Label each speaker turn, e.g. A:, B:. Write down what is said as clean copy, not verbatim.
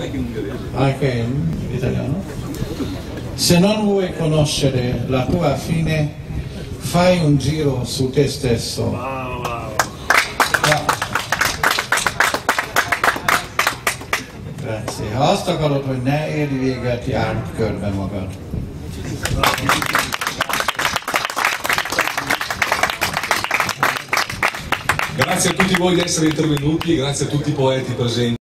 A: Anche in italiano. Se non vuoi conoscere la tua fine, fai un giro su te stesso.
B: Wow, wow.
A: Grazie. Ha azt akarod, hogy ne érj véget, járd körbe magad.
C: Grazie a tutti voi di essere intervenuti, grazie a tutti i poeti presenti.